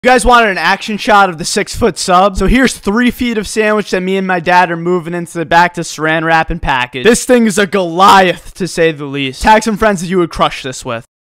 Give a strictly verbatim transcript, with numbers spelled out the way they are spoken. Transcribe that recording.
You guys wanted an action shot of the six foot sub? So here's three feet of sandwich that me and my dad are moving into the back to saran wrap and package. This thing is a Goliath, to say the least. Tag some friends that you would crush this with.